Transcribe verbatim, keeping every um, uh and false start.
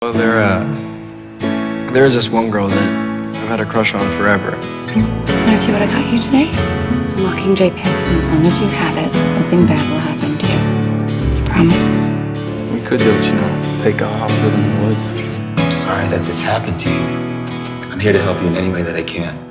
Well, there, uh, there is this one girl that I've had a crush on forever. Want to see what I got you today? It's a Mockingjay pin. And as long as you have it, nothing bad will happen to you. You promise? We could do it, you know, take off, live in the woods. I'm sorry that this happened to you. I'm here to help you in any way that I can.